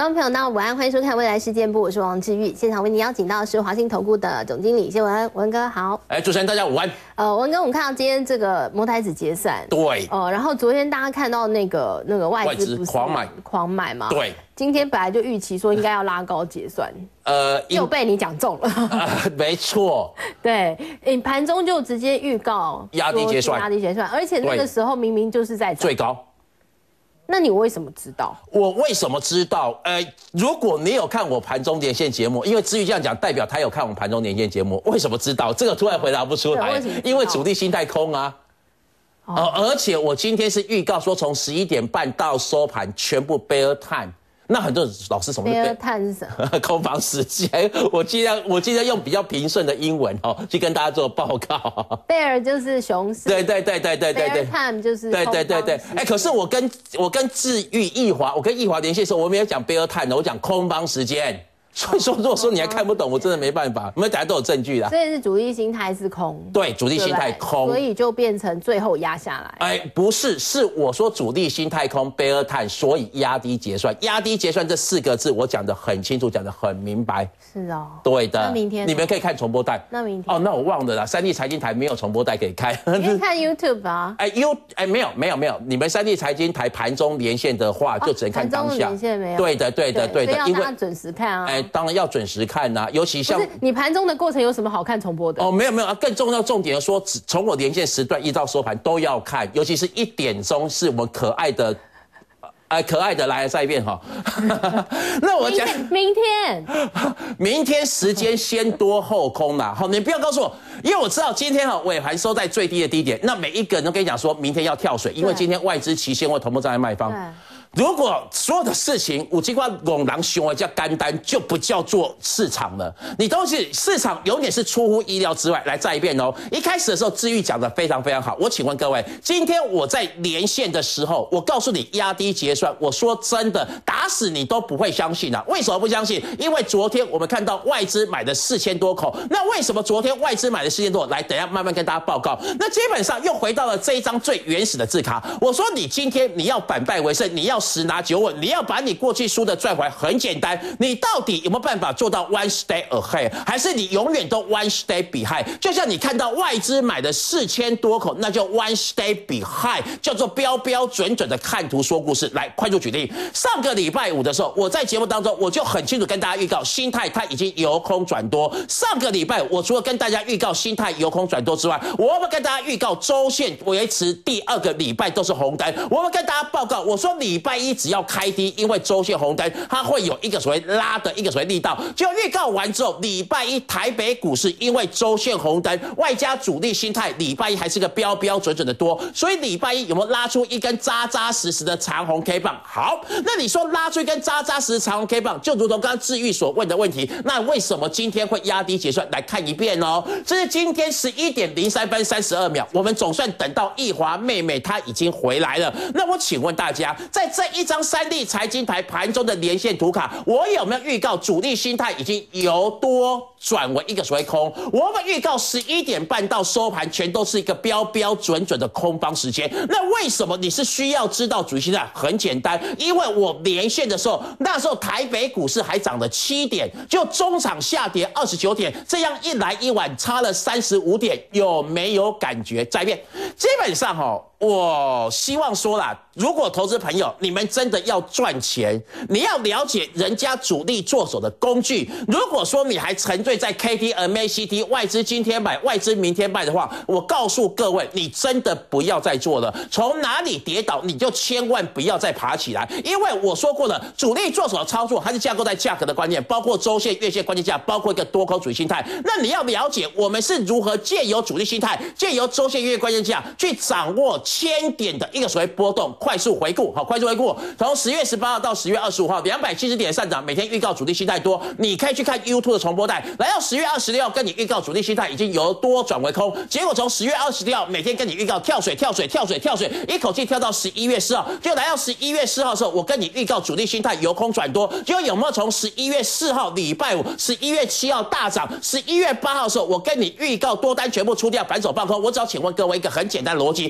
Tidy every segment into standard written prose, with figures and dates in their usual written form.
众朋友，大家午安，欢迎收看《未来事件部》，我是王志玉。现场为您邀请到的是华信投顾的总经理谢文恩，文哥好。 主持人大家午安。 文哥，我们看到今天这个摩台子结算， 对。 然后昨天大家看到那个外资不是狂买嘛？ 对。 今天本来就预期说应该要拉高结算，又被你讲中了。 没错。 对，盘中就直接预告压低结算， 而且那个时候明明就是在最高。 那你为什么知道？ 我为什么知道？如果你有看我盘中连线节目，因为至于这样讲，代表他有看我盘中连线节目。为什么知道？这个突然回答不出来，因为主力心态空啊。而且我今天是预告说，从11点半到收盘全部 bear time。那很多老师什么 bear time 是什么？ 空房时间。我尽量用比较平顺的英文去跟大家做报告。 bear 就是熊市。对。bear time 就是对。 可是我跟志玉易华，我跟易华连线的时候，我没有讲 bear time， 我讲空方时间。所以说，如果说你还看不懂，我真的没办法。我们大家都有证据啦。 所以是主力心态是空。对， 主力心态空， 所以就变成最后压下来。 不是，是我说主力心态空 ，bear time， 所以压低结算。压低结算这4个字，我讲得很清楚，讲得很明白。 是哦。 对的。 那明天你们可以看重播带。 那明天那我忘了啦，3立财经台没有重播带可以看。 你可以看 YouTube 啊。 没有，你们3立财经台盘中连线的话，就只能看当下。 盘中连线没有。 对的。 所以要大家准时看啊。 当然要准时看啊，尤其像不是你盘中的过程有什么好看重播的？ 没有更重要重点说，从我连线时段一到收盘都要看，尤其是1点钟是我们可爱的来再一遍哈。那我讲明天时间先多后空啦。好，你不要告诉我，因为我知道今天尾盘收在最低的低点，那每一个人都跟你讲说明天要跳水，因为今天外资期现货同步站在卖方。如果所有的事情有这块拱狼熊而叫干单，就不叫做市场了。你东西市场永远是出乎意料之外。来再一遍哦。一开始的时候，志玉讲得非常非常好。我请问各位，今天我在连线的时候，我告诉你压低结算，我说真的，打死你都不会相信啊。为什么不相信？因为昨天我们看到外资买了4000多口。那为什么昨天外资买了4000多口？来，等一下慢慢跟大家报告。那基本上又回到了这一张最原始的字卡。我说你今天你要反败为胜，你要10拿9稳，你要把你过去输的赚回来，很简单。你到底有没有办法做到 one stay ahead， 还是你永远都 one stay behind？ 就像你看到外资买的4000多口，那就 one stay behind， 叫做标标准准的看图说故事。来，快速举例，上个礼拜5的时候，我在节目当中我就很清楚跟大家预告，心态它已经由空转多。上个礼拜我除了跟大家预告心态由空转多之外，我要跟大家预告周线维持第2个礼拜都是红灯。我要跟大家报告，我说礼拜1只要开低，因为周线红灯，它会有一个所谓拉的一个所谓力道。就预告完之后，礼拜1台北股市因为周线红灯，外加主力心态，礼拜1还是个标标准准的多，所以礼拜1有没有拉出一根扎扎实实的长红 K 棒？好，那你说拉出一根扎扎实实长红 K 棒，就如同刚刚志玉所问的问题，那为什么今天会压低结算？来看一遍哦，这是今天11点03分32秒，我们总算等到易华妹妹她已经回来了。那我请问大家，在这一张3立财经台盘中的连线图卡，我有没有预告主力心态已经由多转为一个所谓空？我们预告11点半到收盘全都是一个标标准准的空方时间。那为什么你是需要知道主力心态？很简单，因为我连线的时候，那时候台北股市还涨了7点，就中场下跌29点，这样一来一往差了35点，有没有感觉？再一遍，基本上我希望说啦，如果投资朋友你们真的要赚钱，你要了解人家主力做手的工具。如果说你还沉醉在 KD、MACD 外资今天买，外资明天卖的话，我告诉各位，你真的不要再做了。从哪里跌倒，你就千万不要再爬起来，因为我说过了，主力做手的操作它是架构在价格的观念，包括周线、月线关键价，包括一个多空主力心态。那你要了解我们是如何借由主力心态，借由周线、月线关键价去掌握1000点的一个所谓波动。快速回顾，好，快速回顾，从10月18号到10月25号270点上涨，每天预告主力心态多，你可以去看 YouTube 的重播带。来到10月26号跟你预告主力心态已经由多转为空，结果从10月26号每天跟你预告跳水，一口气跳到11月4号，就来到11月4号的时候，我跟你预告主力心态由空转多，结果有没有从11月4号礼拜5、11月7号大涨，11月8号的时候，我跟你预告多单全部出掉，反手放空。我只要请问各位一个很简单的逻辑，在11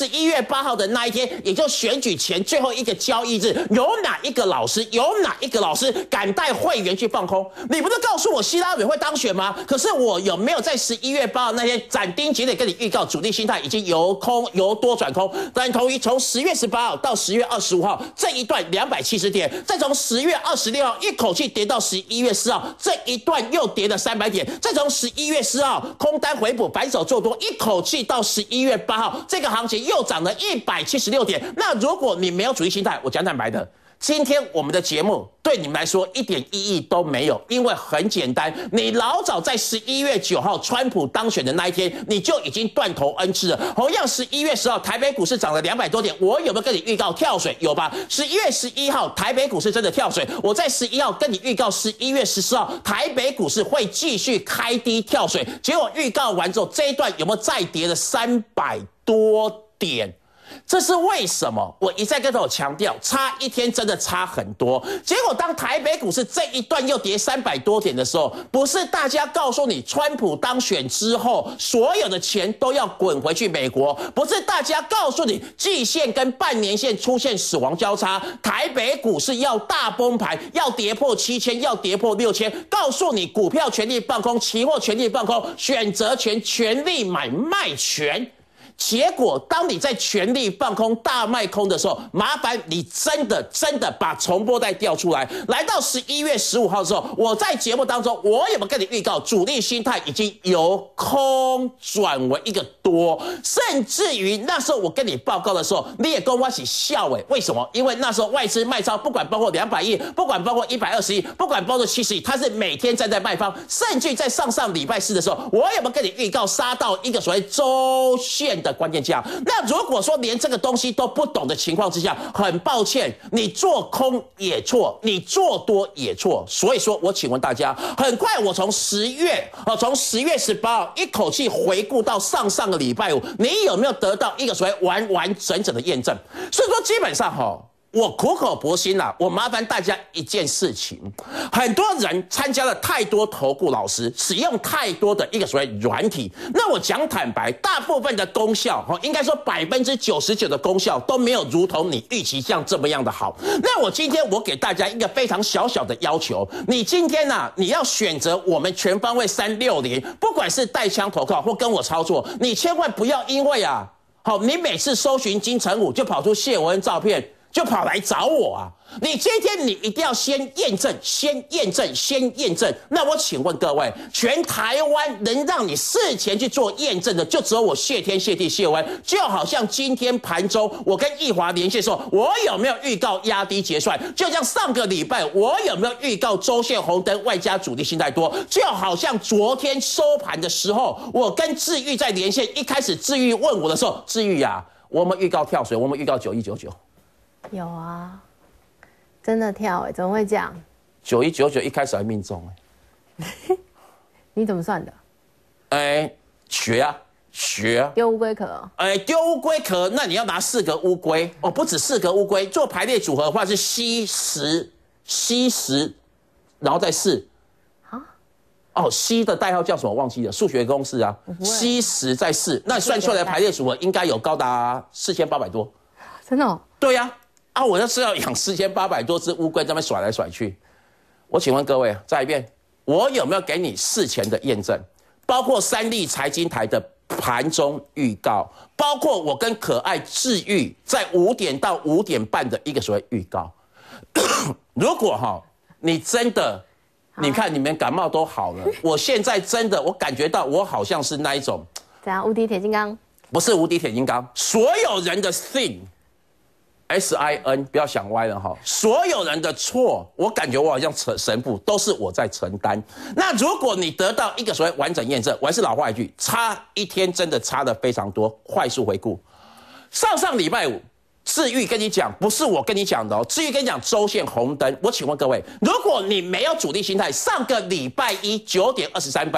11月8号的那一天，也就选举前最后一个交易日，有哪一个老师敢带会员去放空？你不是告诉我希拉蕊会当选吗？可是我有没有在11月8号那天斩钉截铁跟你预告，主力心态已经由多转空？等同于从10月18号到10月25号这一段270点，再从10月26号一口气跌到11月4号这一段又跌了300点，再从11月4号空单回补反手做多，一口气到11月8号这个行情又涨了176点。那如果你没有主力心态，我讲坦白的，今天我们的节目对你们来说一点意义都没有，因为很简单，你老早在11月9号川普当选的那一天，你就已经断头 N 次了。同样11月10号台北股市涨了200多点，我有没有跟你预告跳水？有吧？11月11号台北股市真的跳水，我在11号跟你预告11月14号台北股市会继续开低跳水，结果预告完之后，这一段有没有再跌了300多点？这是为什么？我一再跟我强调，差一天真的差很多。结果当台北股市这一段又跌300多点的时候，不是大家告诉你川普当选之后，所有的钱都要滚回去美国，不是大家告诉你季线跟半年线出现死亡交叉，台北股市要大崩盘，要跌破7000，要跌破6000，告诉你股票全力放空，期货全力放空，选择权全力买卖权。结果，当你在全力放空、大卖空的时候，麻烦你真的把重播带调出来。来到11月15号的时候，我在节目当中，我有没有跟你预告，主力心态已经由空转为一个多，甚至于那时候我跟你报告的时候，你也跟我一起笑为什么？因为那时候外资卖超，不管包括200亿，不管包括120亿，不管包括70亿，它是每天站在卖方，甚至在上礼拜四的时候，我有没有跟你预告杀到一个所谓周线的关键价？那如果说连这个东西都不懂的情况之下，很抱歉，你做空也错，你做多也错。所以说我请问大家，很快我从10月18号一口气回顾到上个礼拜五，你有没有得到一个所谓完整的验证？所以说基本上我苦口婆心啦，我麻烦大家一件事情，很多人参加了太多投顾老师，使用太多的一个所谓软体，那我讲坦白，大部分的功效，应该说99%的功效都没有如同你预期像这么样的好。那我今天我给大家一个非常小的要求，你今天你要选择我们全方位360，不管是带枪投靠或跟我操作，你千万不要因为你每次搜寻金城武就跑出谢文照片，就跑来找我啊！你今天你一定要先验证。那我请问各位，全台湾能让你事前去做验证的，就只有我谢天谢地谢文。就好像今天盘中我跟易华连线的时候，我有没有预告压低结算？就像上个礼拜我有没有预告周线红灯外加主力心态多？就好像昨天收盘的时候，我跟志玉在连线，一开始志玉问我的时候，志玉我们预告跳水，我们预告9199。 有啊，真的跳怎么会这样 ？9199一开始还命中你怎么算的？ 学啊， 丢乌龟壳。 丢乌龟壳，那你要拿4个乌龟不止4个乌龟，做排列组合的话是吸10，然后再4。硒的代号叫什么？忘记了，数学公式啊，吸10再4，那算出来的排列组合应该有高达4800多。 真的对呀。我要是要养4800多只乌龟，在那边甩来甩去。我请问各位，再一遍，我有没有给你事前的验证？包括三立财经台的盘中预告，包括我跟可爱治愈在5点到5点半的一个所谓预告。如果你真的，你看你们感冒都好了，我现在真的我感觉到我好像是那一种怎样无敌铁金刚？ 不是无敌铁金刚，所有人的 SIN 不要想歪了所有人的错，我感觉我好像神父，都是我在承担。那如果你得到一个所谓完整验证，我还是老话一句，差一天真的差的非常多。快速回顾，上礼拜五，志玉跟你讲，不是我跟你讲的志玉跟你讲周线红灯。我请问各位，如果你没有主力心态，上个礼拜一9点23分，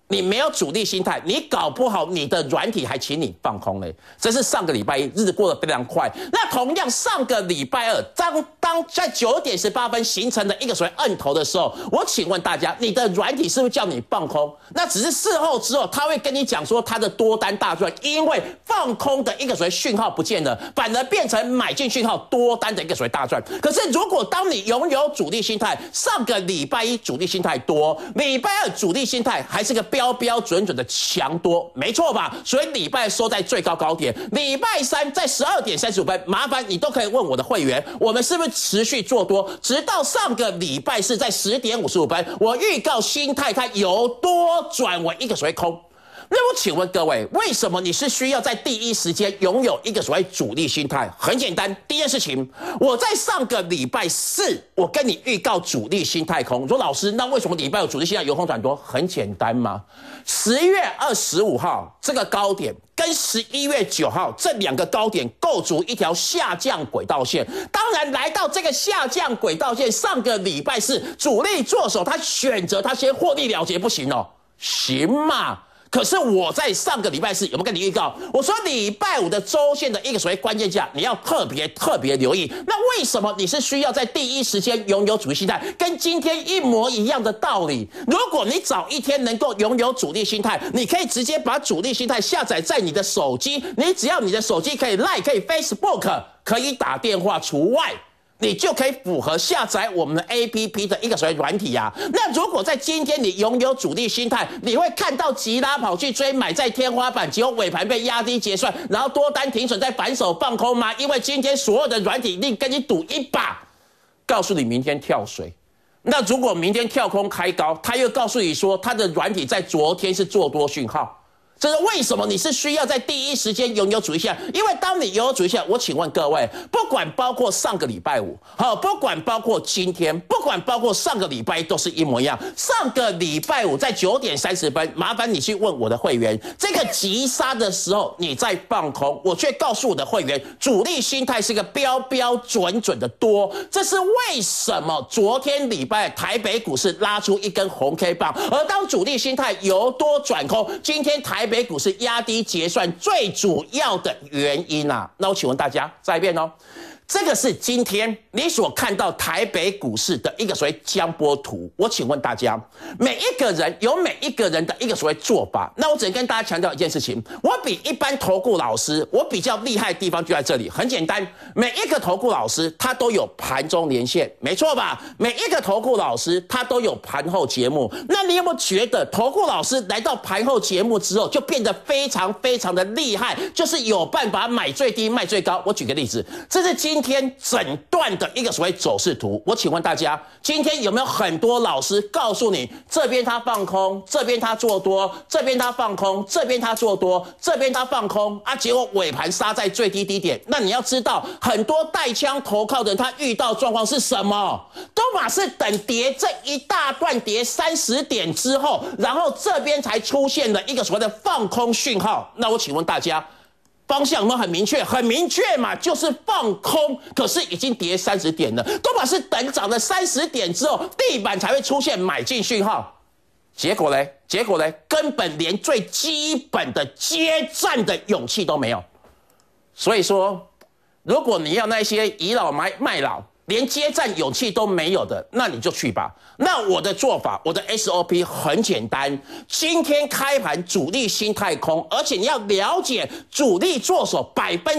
你没有主力心态，你搞不好你的软体还请你放空嘞。这是上个礼拜一，日子过得非常快。那同样上个礼拜二，当在9点18分形成的一个所谓摁头的时候，我请问大家，你的软体是不是叫你放空？那只是事后之后，他会跟你讲说他的多单大赚，因为放空的一个所谓讯号不见了，反而变成买进讯号多单的一个所谓大赚。可是如果当你拥有主力心态，上个礼拜一主力心态多，礼拜二主力心态还是个标准的强多，没错吧？所以礼拜收在最高高点，礼拜三在12点35分，麻烦你都可以问我的会员，我们是不是持续做多，直到上个礼拜四在10点55分，我预告心态它由多转为一个所谓空。那我请问各位，为什么你是需要在第一时间拥有一个所谓主力心态？很简单，第一件事情，我在上个礼拜四，我跟你预告主力心态空。说老师，那为什么礼拜有主力心态由空转多？很简单嘛，10月25号这个高点跟11月9号这2个高点构筑一条下降轨道线。当然，来到这个下降轨道线，上个礼拜四主力做手，他选择他先获利了结，不行哦，行嘛？可是我在上个礼拜四有没有跟你预告？我说礼拜五的周线的一个所谓关键价，你要特别留意。那为什么你是需要在第一时间拥有主力心态？跟今天一模一样的道理。如果你早一天能够拥有主力心态，你可以直接把主力心态下载在你的手机，你只要你的手机可以 Line 可以 Facebook 可以打电话除外，你就可以符合下载我们的 APP 的一个所谓软体啊。那如果在今天你拥有主力心态，你会看到急拉跑去追，买在天花板，结果尾盘被压低结算，然后多单停损再反手放空吗？因为今天所有的软体一定跟你赌一把，告诉你明天跳水。那如果明天跳空开高，他又告诉你说他的软体在昨天是做多讯号。这是为什么你是需要在第一时间拥有主力心态？因为当你拥有主力心态，我请问各位，不管包括上个礼拜五，不管包括今天，不管包括上个礼拜都是一模一样。上个礼拜五在9点30分，麻烦你去问我的会员，这个急杀的时候你在放空，我却告诉我的会员，主力心态是个标准的多。这是为什么昨天礼拜台北股市拉出一根红 K 棒，而当主力心态由多转空，今天台北股市压低结算最主要的原因啊。那我请问大家，再一遍哦，这个是今天你所看到台北股市的一个所谓江波图。我请问大家，每一个人有每一个人的一个所谓做法。那我只能跟大家强调一件事情，我比一般投顾老师，我比较厉害的地方就在这里。很简单，每一个投顾老师他都有盘中连线，没错吧？每一个投顾老师他都有盘后节目。那你有没有觉得投顾老师来到盘后节目之后，就变得非常的厉害，就是有办法买最低卖最高？我举个例子，这是今天整段的一个所谓走势图。我请问大家，今天有没有很多老师告诉你，这边他放空，这边他做多，这边他放空，这边他做多，这边他放空啊？结果尾盘杀在最低低点。那你要知道，很多带枪投靠的人，他遇到状况是什么？都嘛是等跌这一大段跌30点之后，然后这边才出现了一个所谓的放空讯号。那我请问大家，方向有没有很明确？很明确嘛，就是放空。可是已经跌30点了，都嘛是等涨了30点之后，地板才会出现买进讯号。结果嘞，根本连最基本的接战的勇气都没有。所以说，如果你要那些倚老卖老，连接战勇气都没有的，那你就去吧。那我的做法，我的 SOP 很简单，今天开盘主力心态空，而且你要了解主力做手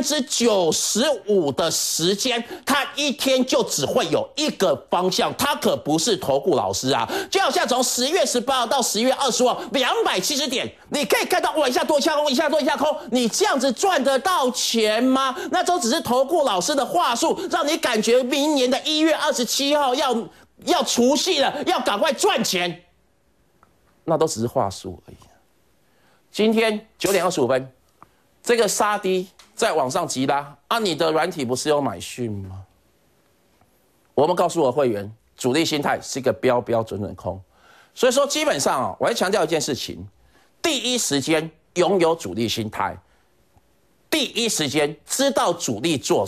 95%的时间，他一天就只会有一个方向，他可不是投顾老师啊。就好像从10月18号到10月25号270点，你可以看到我一下多一下空，一下多一下空，你这样子赚得到钱吗？那都只是投顾老师的话术，让你感觉明年的1月27号要除夕了，要赶快赚钱，那都只是话术而已。今天9点25分，这个杀低再往上急拉啊！你的软体不是有买讯吗？我们告诉我会员，主力心态是一个标准空。所以说，基本上我要强调一件事情：第一时间拥有主力心态，第一时间知道主力做手。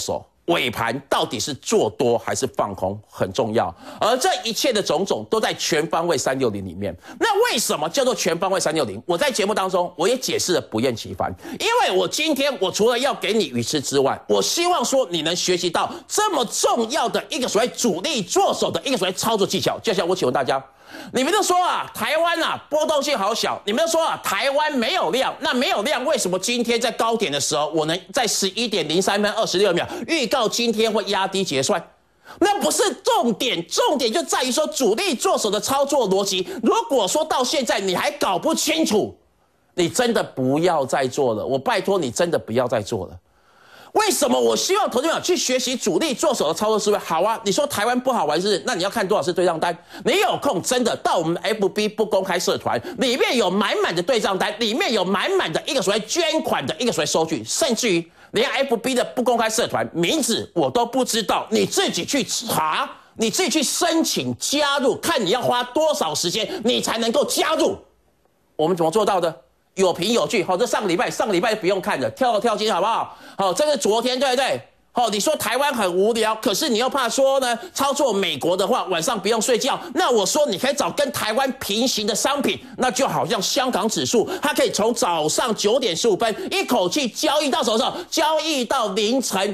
尾盘到底是做多还是放空很重要，而这一切的种种都在全方位360里面。那为什么叫做全方位360？我在节目当中我也解释了不厌其烦，因为我今天我除了要给你鱼吃之外，我希望说你能学习到这么重要的一个所谓主力做手的一个所谓操作技巧。就像我请问大家，你们都说啊，台湾啊波动性好小，你们都说啊，台湾没有量，那没有量，为什么今天在高点的时候，我能在11点03分26秒预告今天会压低结算？那不是重点，重点就在于说主力做手的操作逻辑。如果说到现在你还搞不清楚，你真的不要再做了，我拜托你真的不要再做了。为什么我希望投资者去学习主力做手的操作思维？好啊，你说台湾不好玩是？那你要看多少次对账单？你有空真的到我们 FB 不公开社团，里面有满满的对账单，里面有满满的一个所谓捐款的一个所谓收据，甚至于连 FB 的不公开社团名字我都不知道，你自己去查，你自己去申请加入，看你要花多少时间你才能够加入。我们怎么做到的？有凭有据，好，这上个礼拜不用看了，跳金好不好？好，这是昨天，对不对？好，你说台湾很无聊，可是你又怕说呢，操作美国的话晚上不用睡觉，那我说你可以找跟台湾平行的商品，那就好像香港指数，它可以从早上9点15分一口气交易到手上，交易到凌晨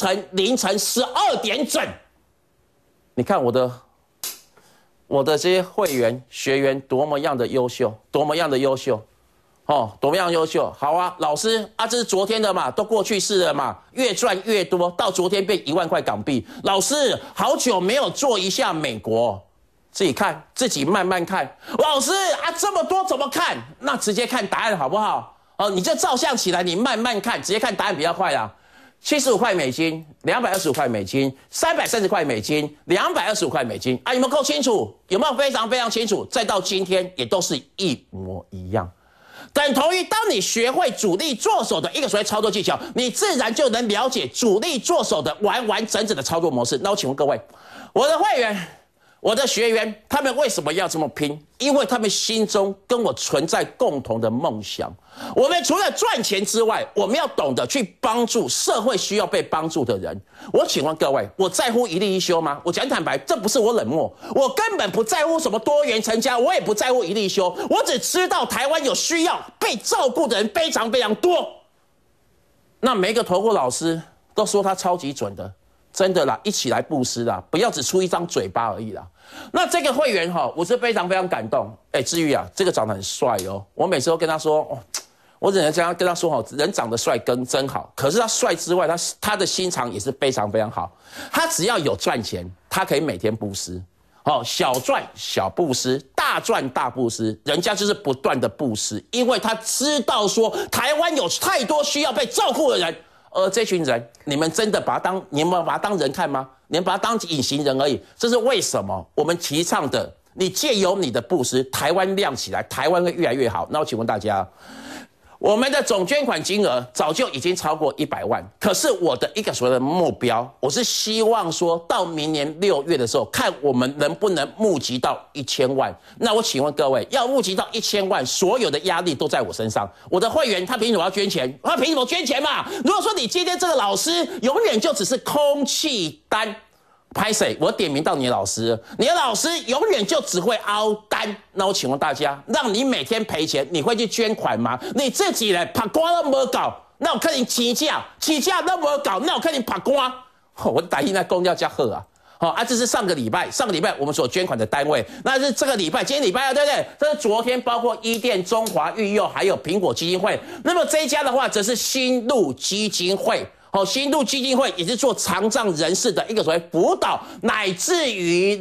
12点整。你看我的这些会员学员多么样的优秀，多么样的优秀。多么样优秀？好啊，老师啊，这是昨天的嘛，都过去式了嘛，越赚越多，到昨天变1万块港币。老师，好久没有做一下美国，自己看，自己慢慢看。老师啊，这么多怎么看？那直接看答案好不好？你就照相起来，你慢慢看，直接看答案比较快啊。75块美金，225块美金，330块美金，225块美金啊，有没有够清楚？有没有非常非常清楚？再到今天也都是一模一样。等同于当你学会主力做手的一个所谓操作技巧，你自然就能了解主力做手的完完整整的操作模式。那我请问各位，我的会员、我的学员，他们为什么要这么拼？因为他们心中跟我存在共同的梦想。我们除了赚钱之外，我们要懂得去帮助社会需要被帮助的人。我请问各位，我在乎一例一休吗？我讲坦白，这不是我冷漠，我根本不在乎什么多元成家，我也不在乎一例一休，我只知道台湾有需要被照顾的人非常非常多。那每一个投顾老师都说他超级准的，真的啦，一起来布施啦，不要只出一张嘴巴而已啦。那这个会员我是非常非常感动。志宇啊，这个长得很帅哦，我每次都跟他说我只能这样跟他说人长得帅跟真好。可是他帅之外，他的心肠也是非常非常好。他只要有赚钱，他可以每天布施，小赚小布施，大赚大布施，人家就是不断的布施，因为他知道说台湾有太多需要被照顾的人。而这群人，你们真的你们把他当人看吗？你们把他当隐形人而已。这是为什么我们提倡的，你借由你的布施，台湾亮起来，台湾会越来越好。那我请问大家，我们的总捐款金额早就已经超过100万，可是我的一个所谓的目标，我是希望说到明年6月的时候，看我们能不能募集到1000万。那我请问各位，要募集到1000万，所有的压力都在我身上。我的会员他凭什么要捐钱？他凭什么捐钱嘛？如果说你今天这个老师永远就只是空气单，拍谁？我点名到你的老师，你的老师永远就只会凹单。那我请问大家，让你每天赔钱，你会去捐款吗？你自己来拍瓜都没搞，那我看你起价都没搞，那我看你拍瓜。我打印那公要加贺啊！这是上个礼拜我们所捐款的单位，那是这个礼拜，今天礼拜二，对不对？这是昨天包括伊甸、中华育幼还有苹果基金会。那么这一家的话，则是新路基金会。新路基金会也是做残障人士的一个所谓辅导，乃至于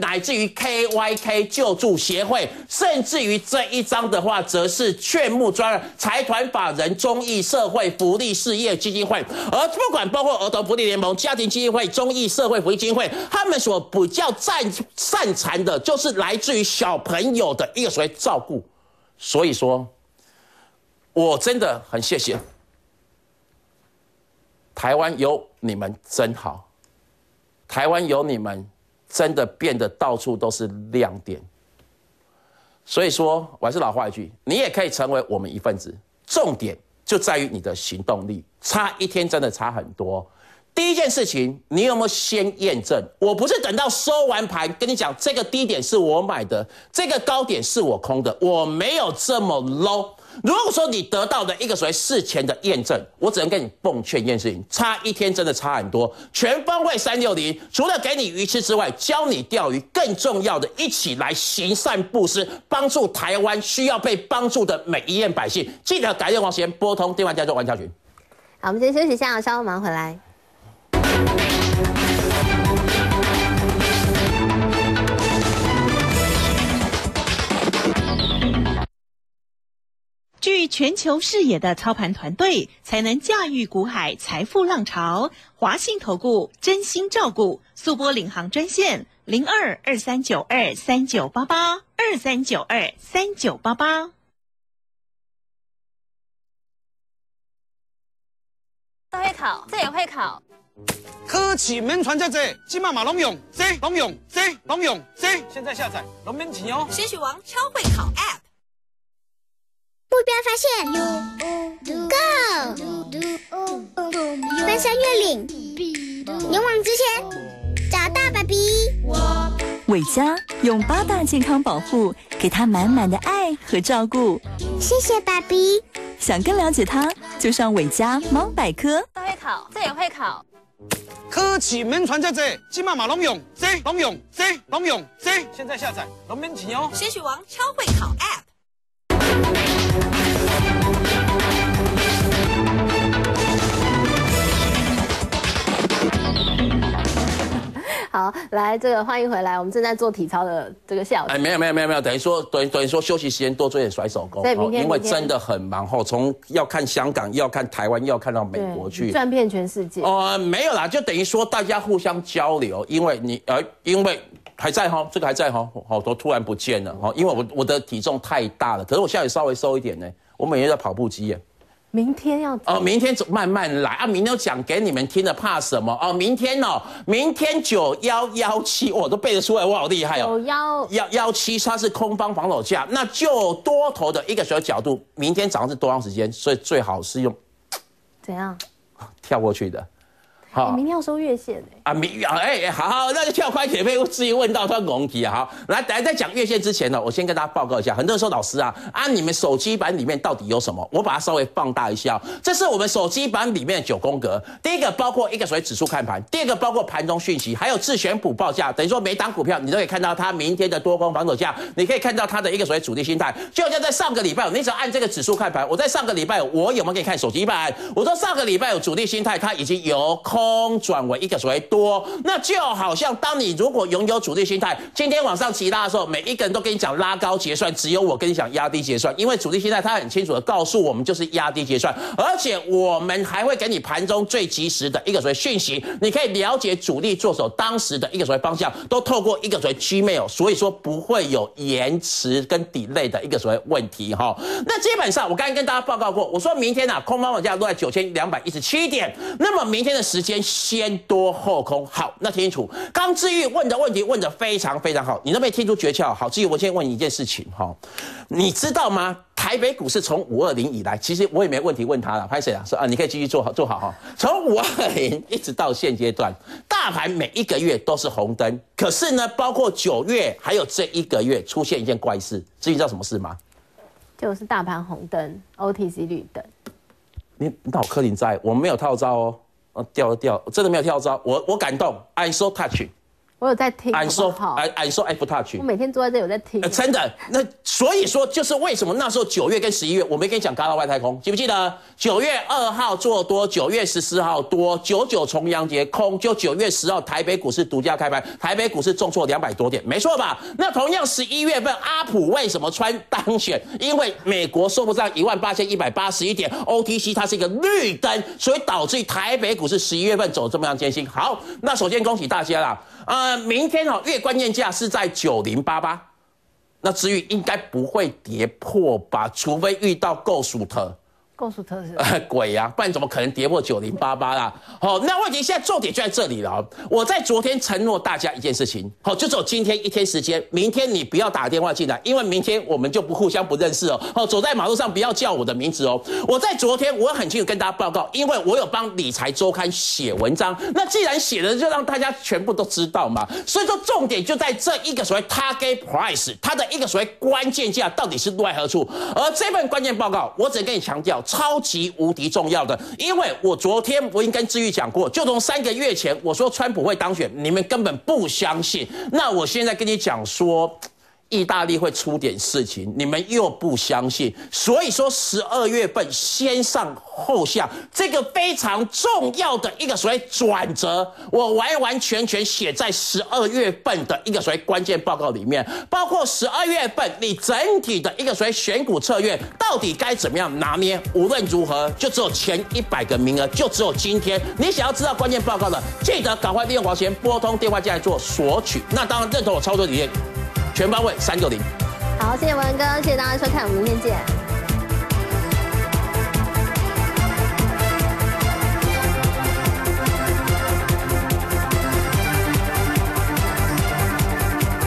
KYK 救助协会，甚至于这一张的话，则是劝募专案财团法人公益社会福利事业基金会。而不管包括儿童福利联盟、家庭基金会、公益社会福利基金会，他们所比较擅长的就是来自于小朋友的一个所谓照顾。所以说，我真的很谢谢。台湾有你们真好，台湾有你们真的变得到处都是亮点。所以说，我还是老话一句，你也可以成为我们一份子，重点就在于你的行动力。差一天真的差很多。 第一件事情，你有没有先验证？我不是等到收完盘跟你讲，这个低点是我买的，这个高点是我空的，我没有这么 low。如果说你得到的一个所谓事前的验证，我只能跟你奉劝一件事情，差一天真的差很多。全方位360，除了给你鱼吃之外，教你钓鱼，更重要的，一起来行善布施，帮助台湾需要被帮助的每一位百姓。记得改用王时间拨通电话加入玩家群。 好，我们先休息一下，稍后马上回来。 具全球视野的操盘团队，才能驾驭股海财富浪潮。华信投顾真心照顾，速拨领航专线02-2392-3988，2392-3988。 这会考，这也会考。 科技免传这这，今嘛拢用，这拢用，这拢用，这现在下载拢免钱哦。 学习王超会考 App。 目标发现 ，Go！ 翻山越岭，勇往直前，找到爸比。 伟嘉用8大健康保护，给他满满的爱和照顾。 谢谢爸比。 想更了解他，就上伟嘉猫百科。 这会考，这也会考。 科技免传这这，今嘛拢用，这拢用，这拢用，这现在下载拢免钱哦。 学习王超会考 App。 好，来这个欢迎回来，我们正在做体操的这个下午。 没有，等于说休息时间多做点甩手功，因为真的很忙吼，从要看香港，要看台湾，要看到美国去， 赚遍全世界。 没有啦，就等于说大家互相交流，因为还在哈，这个还在哈，好多突然不见了哈，因为我的体重太大了，可是我现在也稍微瘦一点呢，我每天在跑步机耶。 明天要明天慢慢来啊！明天讲给你们听的，怕什么？明天9117，我都背得出来，我好厉害哦。9117，它是空方防守价，那就多头的一个小角度。明天早上是多长时间？所以最好是用怎样跳过去的。 好，明天要收月线好，那就跳快点，被自己问到他懵题啊！好，来，等下在讲月线之前呢，我先跟大家报告一下，很多人说老师啊，你们手机版里面到底有什么？我把它稍微放大一下，这是我们手机版里面的9宫格。第一个包括一个所谓指数看盘，第二个包括盘中讯息，还有自选股报价，等于说每档股票你都可以看到它明天的多空防守价，你可以看到它的一个所谓主力心态。就像在上个礼拜，你只要按这个指数看盘，我在上个礼拜我有没有给你看手机版？我说上个礼拜有主力心态，它已经由空转为一个所谓多，那就好像当你如果拥有主力心态，今天往上急拉的时候，每一个人都跟你讲拉高结算，只有我跟你讲压低结算，因为主力心态它很清楚的告诉我们就是压低结算，而且我们还会给你盘中最及时的一个所谓讯息，你可以了解主力做手当时的一个所谓方向，都透过一个所谓 Gmail， 所以说不会有延迟跟 delay 的一个所谓问题哈。那基本上我刚才跟大家报告过，我说明天空方网价落在9217点，那么明天的时间先多后空。好，那听清楚，刚志玉问的问题问得非常非常好，你都没听出诀窍。好，志玉，我先问你一件事情哈，你知道吗？台北股市从520以来，其实我也没问题问他了，拍谁啊？说你可以继续做好哈。从520一直到现阶段，大盘每一个月都是红灯，可是呢，包括9月还有这一个月出现一件怪事，志玉知道什么事吗？ 就是大盘红灯 ，OTC 绿灯。 你脑壳林在，我们没有套招哦。掉，真的没有跳招，我感动 ，I so touch， 我有在听 ，I so F touch， 我每天坐在这里有在听， 真的，那所以说就是为什么那时候9月跟11月，我没跟你讲嘎到外太空，记不记得？9月2号做多，9月14号多，99重阳节空，就9月10号台北股市独家开盘，台北股市重挫200多点，没错吧？那同样11月份阿普为什么穿当选？因为美国收不上18181点 ，OTC 它是一个绿灯，所以导致台北股市11月份走这么样艰辛。好，那首先恭喜大家啦。明天月关键价是在9088，那至于应该不会跌破吧，除非遇到够数特。 告诉特斯拉鬼呀、不然怎么可能跌破9088啦？好，那问题现在重点就在这里了。我在昨天承诺大家一件事情，好，就只有今天一天时间，明天你不要打电话进来，因为明天我们就互相不认识哦。好，走在马路上不要叫我的名字哦。我在昨天我很清楚跟大家报告，因为我有帮理财周刊写文章，那既然写了，就让大家全部都知道嘛。所以说重点就在这一个所谓 target price， 它的一个所谓关键价到底是落在何处？而这份关键报告，我只能跟你强调。超级无敌重要的，因为我昨天我已经跟志玉讲过，就从3个月前我说川普会当选，你们根本不相信。那我现在跟你讲说，意大利会出点事情，你们又不相信，所以说12月份先上后下，这个非常重要的一个所谓转折，我完完全全写在12月份的一个所谓关键报告里面，包括12月份你整体的一个所谓选股策略到底该怎么样拿捏，无论如何就只有前100个名额，就只有今天。你想要知道关键报告的，记得赶快利用广钱拨通电话进来做索取。那当然认同我操作理念。全方位360。 好，谢谢文哥，谢谢大家收看，我们明天见。